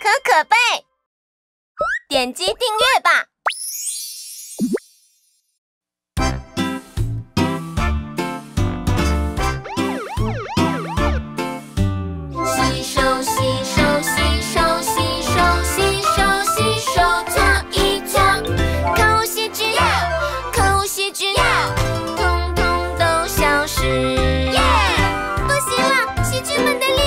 可可贝，点击订阅吧。洗手，洗手，洗手，洗手，洗手，洗手，搓一搓，口细菌，口细菌，通通都消失。耶！不行了，细菌们的力